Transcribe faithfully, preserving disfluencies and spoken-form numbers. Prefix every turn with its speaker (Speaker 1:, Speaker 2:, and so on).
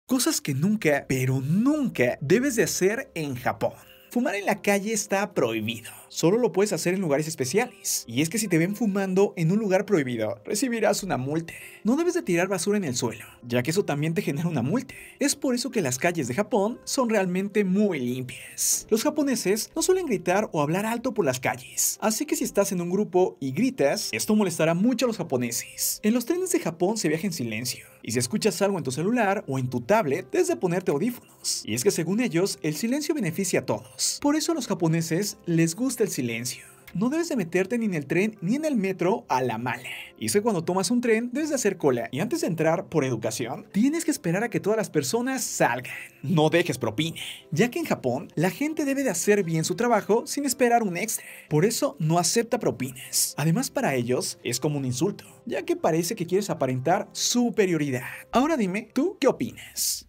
Speaker 1: Cosas que nunca, pero nunca debes de hacer en Japón. Fumar en la calle está prohibido. Solo lo puedes hacer en lugares especiales. Y es que si te ven fumando en un lugar prohibido, recibirás una multa. No debes de tirar basura en el suelo, ya que eso también te genera una multa. Es por eso que las calles de Japón son realmente muy limpias. Los japoneses no suelen gritar o hablar alto por las calles. Así que si estás en un grupo y gritas, esto molestará mucho a los japoneses. En los trenes de Japón se viaja en silencio. Y si escuchas algo en tu celular o en tu tablet, debes de ponerte audífonos. Y es que según ellos, el silencio beneficia a todos. Por eso a los japoneses les gusta el silencio. No debes de meterte ni en el tren ni en el metro a la mala. Y es que cuando tomas un tren debes de hacer cola. Y antes de entrar, por educación, tienes que esperar a que todas las personas salgan. No dejes propina, ya que en Japón la gente debe de hacer bien su trabajo sin esperar un extra. Por eso no acepta propinas. Además, para ellos es como un insulto, ya que parece que quieres aparentar superioridad. Ahora dime, ¿tú qué opinas?